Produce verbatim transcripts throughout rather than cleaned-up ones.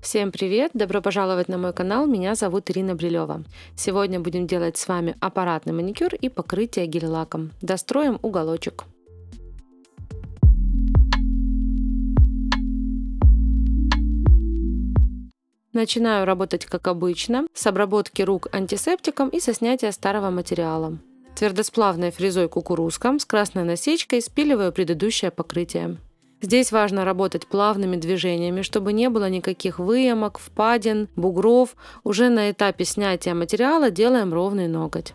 Всем привет! Добро пожаловать на мой канал, меня зовут Ирина Брилева. Сегодня будем делать с вами аппаратный маникюр и покрытие гель-лаком. Достроим уголочек. Начинаю работать как обычно, с обработки рук антисептиком и со снятия старого материала. Твердосплавной фрезой кукурузка с красной насечкой спиливаю предыдущее покрытие. Здесь важно работать плавными движениями, чтобы не было никаких выемок, впадин, бугров. Уже на этапе снятия материала делаем ровный ноготь.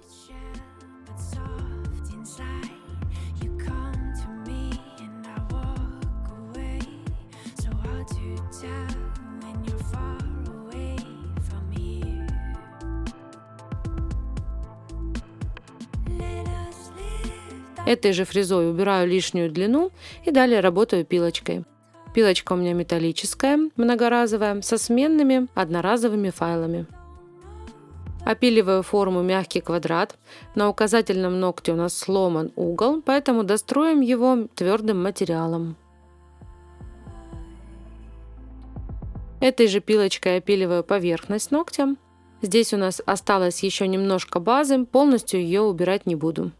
Этой же фрезой убираю лишнюю длину и далее работаю пилочкой. Пилочка у меня металлическая, многоразовая, со сменными одноразовыми файлами. Опиливаю форму мягкий квадрат. На указательном ногте у нас сломан угол, поэтому достроим его твердым материалом. Этой же пилочкой опиливаю поверхность ногтя. Здесь у нас осталось еще немножко базы, полностью ее убирать не буду.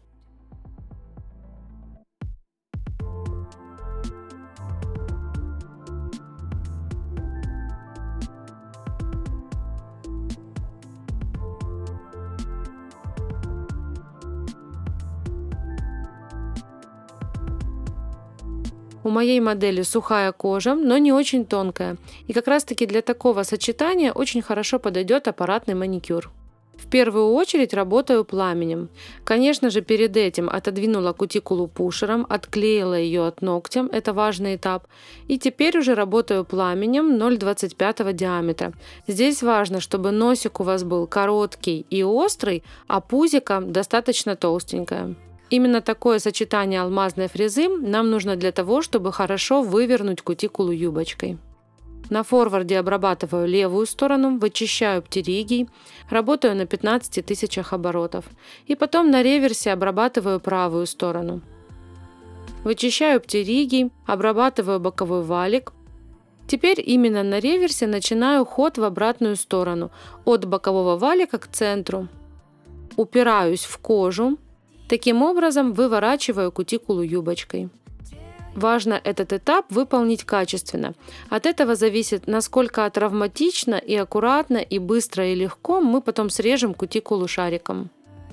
У моей модели сухая кожа, но не очень тонкая. И как раз таки для такого сочетания очень хорошо подойдет аппаратный маникюр. В первую очередь работаю пламенем. Конечно же, перед этим отодвинула кутикулу пушером, отклеила ее от ногтя, это важный этап. И теперь уже работаю пламенем ноль двадцать пять диаметра. Здесь важно, чтобы носик у вас был короткий и острый, а пузико достаточно толстенькое. Именно такое сочетание алмазной фрезы нам нужно для того, чтобы хорошо вывернуть кутикулу юбочкой. На форварде обрабатываю левую сторону, вычищаю птеригий, работаю на пятнадцати тысячах оборотов. И потом на реверсе обрабатываю правую сторону. Вычищаю птеригий, обрабатываю боковой валик. Теперь именно на реверсе начинаю ход в обратную сторону, от бокового валика к центру. Упираюсь в кожу. Таким образом выворачиваю кутикулу юбочкой. Важно этот этап выполнить качественно. От этого зависит, насколько травматично и аккуратно, и быстро, и легко мы потом срежем кутикулу шариком.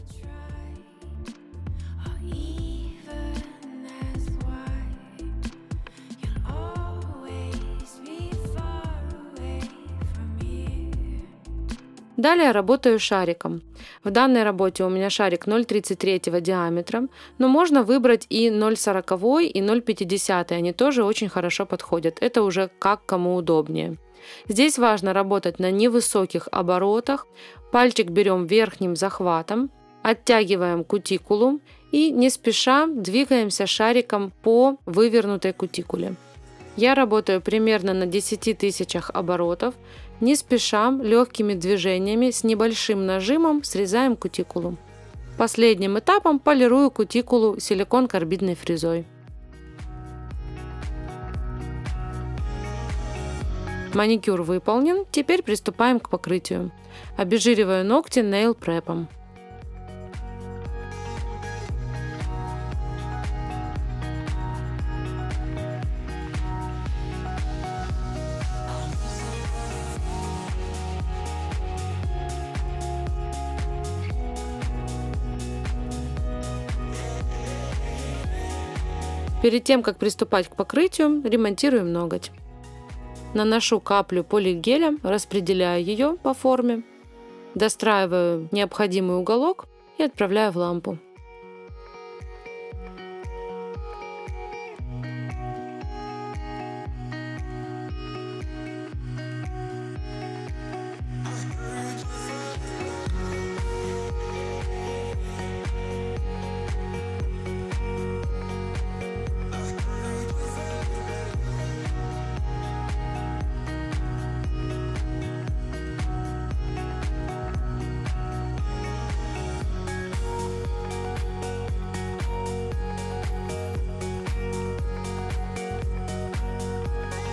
Далее работаю шариком. В данной работе у меня шарик ноль тридцать три диаметра, но можно выбрать и ноль сорок и ноль пятьдесят, они тоже очень хорошо подходят. Это уже как кому удобнее. Здесь важно работать на невысоких оборотах. Пальчик берем верхним захватом, оттягиваем кутикулу и не спеша двигаемся шариком по вывернутой кутикуле. Я работаю примерно на десяти тысячах оборотов. Не спеша, легкими движениями, с небольшим нажимом срезаем кутикулу. Последним этапом полирую кутикулу силикон-карбидной фрезой. Маникюр выполнен, теперь приступаем к покрытию. Обезжириваю ногти Nail Prep. Перед тем, как приступать к покрытию, ремонтируем ноготь. Наношу каплю полигеля, распределяю ее по форме, достраиваю необходимый уголок и отправляю в лампу.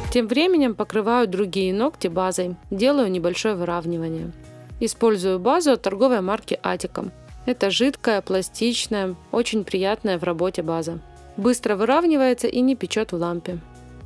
Тем временем покрываю другие ногти базой, делаю небольшое выравнивание. Использую базу от торговой марки Attica. Это жидкая, пластичная, очень приятная в работе база. Быстро выравнивается и не печет в лампе.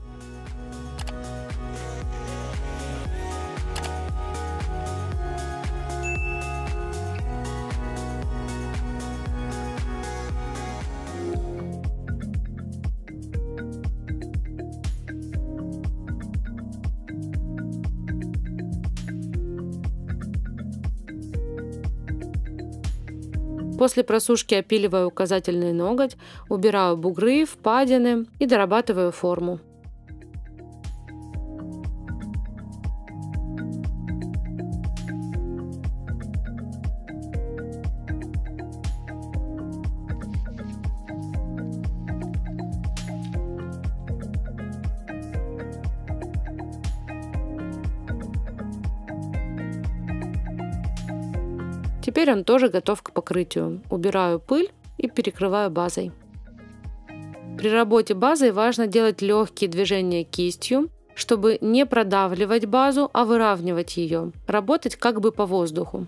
После просушки опиливаю указательный ноготь, убираю бугры, впадины и дорабатываю форму. Теперь он тоже готов к покрытию. Убираю пыль и перекрываю базой. При работе базой важно делать легкие движения кистью, чтобы не продавливать базу, а выравнивать ее. Работать как бы по воздуху.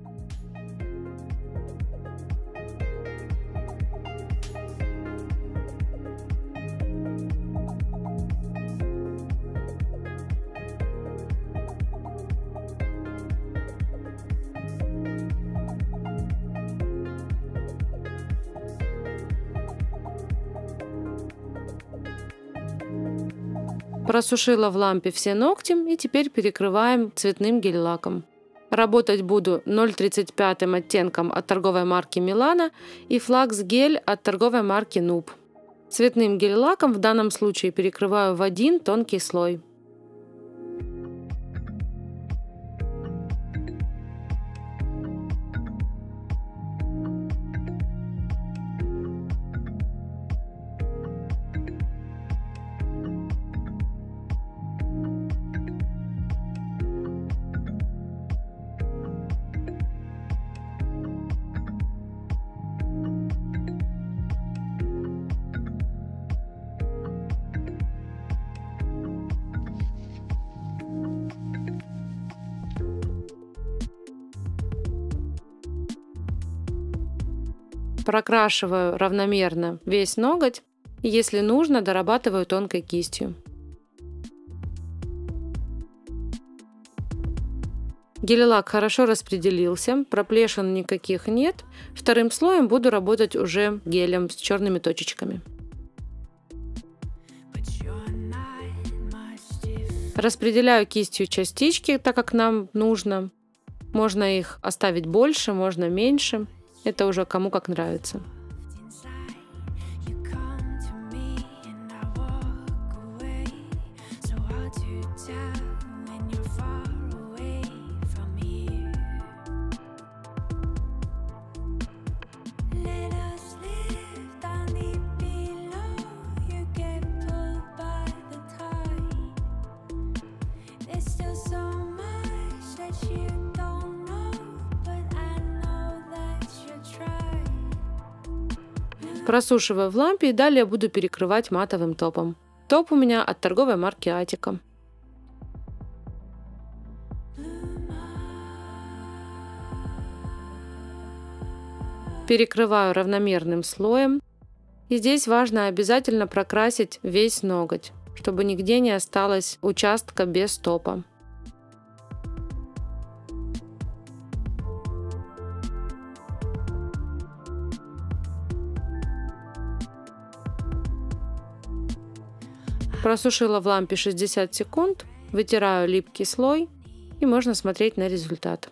Просушила в лампе все ногти и теперь перекрываем цветным гель-лаком. Работать буду ноль тридцать пять оттенком от торговой марки Milano и Flux гель от торговой марки Nub. Цветным гель-лаком в данном случае перекрываю в один тонкий слой. Прокрашиваю равномерно весь ноготь и, если нужно, дорабатываю тонкой кистью. Гель-лак хорошо распределился, проплешин никаких нет. Вторым слоем буду работать уже гелем с черными точечками. Распределяю кистью частички, так как нам нужно. Можно их оставить больше, можно меньше. Это уже кому как нравится. Просушиваю в лампе и далее буду перекрывать матовым топом. Топ у меня от торговой марки Attica. Перекрываю равномерным слоем. И здесь важно обязательно прокрасить весь ноготь, чтобы нигде не осталось участка без топа. Просушила в лампе шестьдесят секунд, вытираю липкий слой и можно смотреть на результат.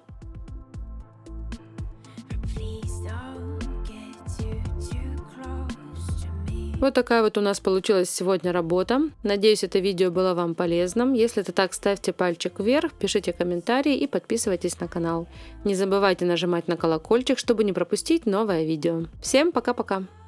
Вот такая вот у нас получилась сегодня работа. Надеюсь, это видео было вам полезным. Если это так, ставьте пальчик вверх, пишите комментарии и подписывайтесь на канал. Не забывайте нажимать на колокольчик, чтобы не пропустить новое видео. Всем пока-пока!